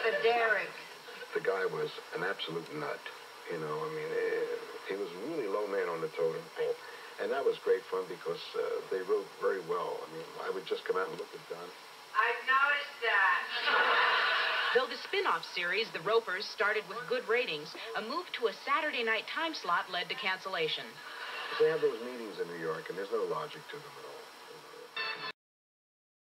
for Derek. The guy was an absolute nut. You know, I mean, he was a really low man on the totem pole. And that was great fun because they wrote very well. I mean, I would just come out and look at Don. I've noticed that. Though the spin-off series, The Ropers, started with good ratings, a move to a Saturday night time slot led to cancellation. They have those meetings in New York, and there's no logic to them at all.